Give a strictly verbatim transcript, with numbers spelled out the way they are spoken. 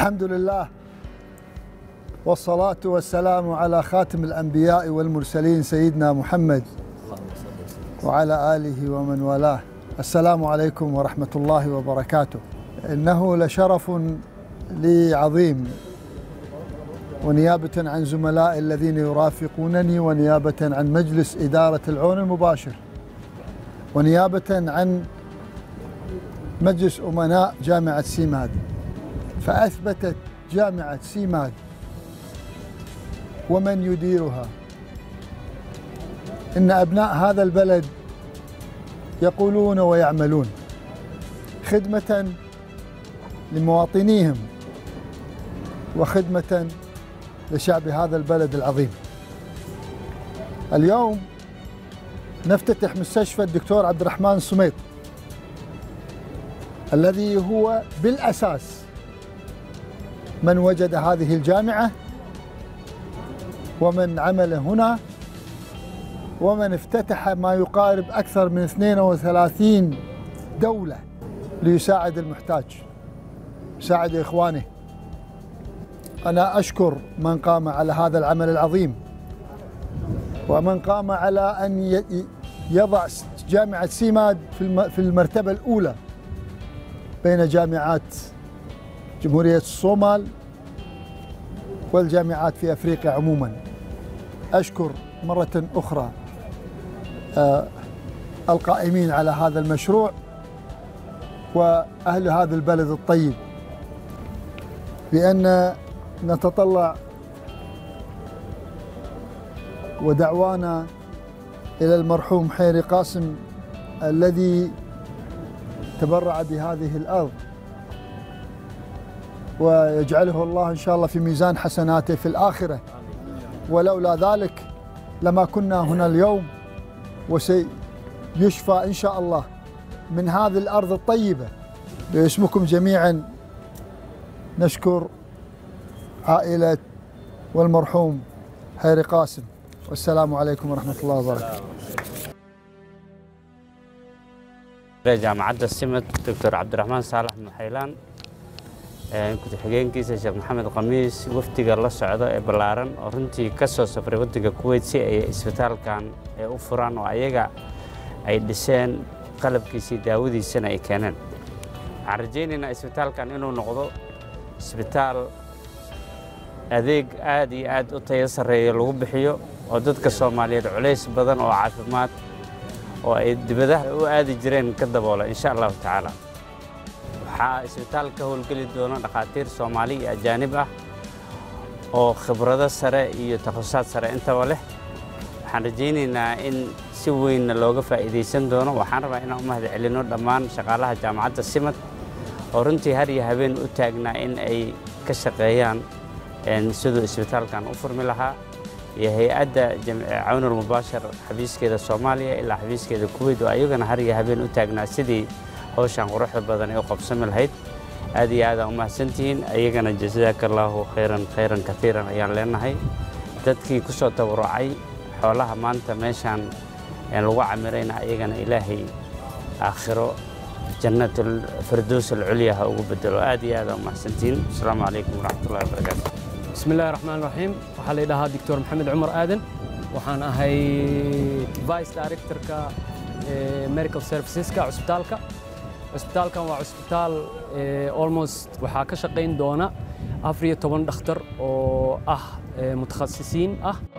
الحمد لله والصلاة والسلام على خاتم الأنبياء والمرسلين سيدنا محمد وعلى آله ومن والاه. السلام عليكم ورحمة الله وبركاته. إنه لشرف لي عظيم، ونيابة عن زملائي الذين يرافقونني، ونيابة عن مجلس إدارة العون المباشر، ونيابة عن مجلس أمناء جامعة سيماد، فأثبتت جامعة سيماد ومن يديرها إن أبناء هذا البلد يقولون ويعملون خدمة لمواطنيهم وخدمة لشعب هذا البلد العظيم. اليوم نفتتح مستشفى الدكتور عبد الرحمن سميط، الذي هو بالأساس من وجد هذه الجامعة ومن عمل هنا ومن افتتح ما يقارب أكثر من اثنين وثلاثين دولة ليساعد المحتاج، يساعد إخوانه. أنا أشكر من قام على هذا العمل العظيم، ومن قام على أن يضع جامعة سيماد في المرتبة الأولى بين جامعات جمهورية الصومال والجامعات في أفريقيا عموما. أشكر مرة أخرى القائمين على هذا المشروع وأهل هذا البلد الطيب، لأن نتطلع ودعوانا إلى المرحوم حيري قاسم الذي تبرع بهذه الأرض، ويجعله الله إن شاء الله في ميزان حسناته في الآخرة. ولولا ذلك لما كنا هنا اليوم، وسيشفى إن شاء الله من هذه الأرض الطيبة. باسمكم جميعا نشكر عائلة والمرحوم حيري قاسم، والسلام عليكم ورحمة الله وبركاته. جامعة سيماد دكتور عبد الرحمن صالح محيلان كنت xigeenkiisa sheekh maxamed qamiis waftiga la socda ee balaaran oo runtii ka soo safray waddanka Kuwait si ay isbitaalkan ay u furaan oo ayaga ay dhiseen qalabkiisa daawadiisana ay keeneen. Waxaan rajaynaynaa isbitaalkan inuu noqdo isbitaal adeeg aad iyo aad u tayo sareeyo lagu bixiyo oo dadka Soomaaliyeed culays badan oo caafimaad oo ay dibadaha u aadi jireen ka daboola insha Allah taala. waxaa isbitaalka howlgeli doona dhakhaatiir Soomaali iyo ajaanib ah oo khibrado sare iyo takhasusad sare intaba leh. waxaan rajaynaynaa in si weyn looga faa'iideysan doono. waxaan rabaa inaan u mahadcelino dhammaan shaqaalaha jaamacadda SIMAD oo runtii har iyo habeen u taagnaa in ay ka shaqeeyaan sidoo isbitaalkan u furmi lahaa, iyo hay'adda cawn al-mubaashir xafiiskeeda Soomaaliya ilaa xafiiskeeda Kuwait oo ayagana har iyo habeen u taagnaa sidii hawshan quruxda badan ee u qabsami lahayd. aad iyo aad u mahadsantihiin. ayagana jazakallahu khayran khayran kathiran ayaan leenahay. dadkii ku soo tabarucay xoolaha maanta meeshan lagu camirayna ayagana ilaahay aakhiro jannatul firdaws al-ulya ha ugu bedelo. aad iyo aad u mahadsantihiin. assalaamu calaykum waraxmatullaahi wabarakaatuh. bismillaahi raxmaani raxiim. waxaa la yidhaahdaa doctor maxamed cumar aadan. waxaan ahay vice directorka medical serviceska cusbitaalka. cusbitaalkan waa cusbitaal almost waxaa ka shaqayn doona afar iyo toban dhakhtar oo ah mutakhasisiin ah.